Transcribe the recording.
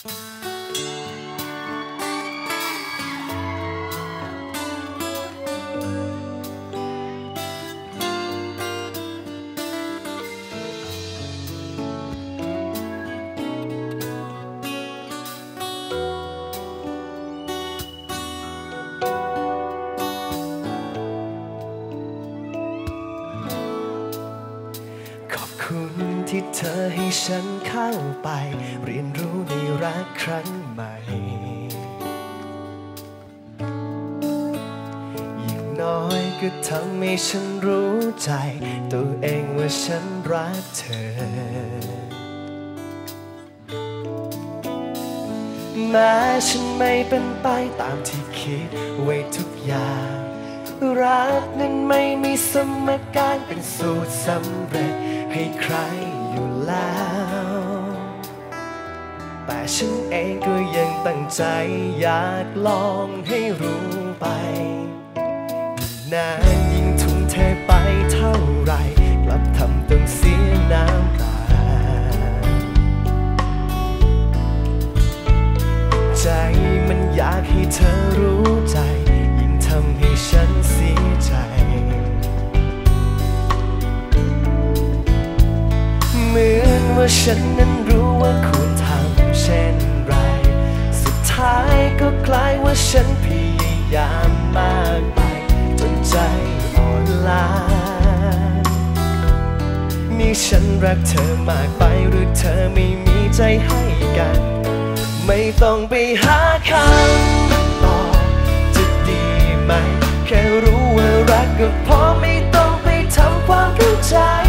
ขอบคุณที่เธอให้ฉันเข้าไปเรียนรู้ในรักครั้งใหม่อย่างน้อยก็ทำให้ฉันรู้ใจตัวเองว่าฉันรักเธอแม้ฉันไม่เป็นไปตามที่คิดไว้ทุกอย่างรักนั้นไม่มีสมการเป็นสูตรสำเร็จให้ใครอยู่แล้วแต่ฉันเองก็ยังตั้งใจอยากลองให้รู้ไปนานยิ่งทุ่มเทไปเท่าไรกลับทำต้องเสียน้ำตาใจมันอยากให้เธอรู้ใจยิ่งทำให้ฉันเสียใจเหมือนว่าฉันนั้นรู้ว่าควรทำเช่นไรสุดท้ายก็กลายว่าฉันพยายามมากไปจนใจอ่อนล้านี่ฉันรักเธอมากไปหรือเธอไม่มีใจให้กันไม่ต้องไปหาคำตอบจะดีไหมแค่รู้ว่ารักก็พอไม่ต้องไปทำความเข้าใจ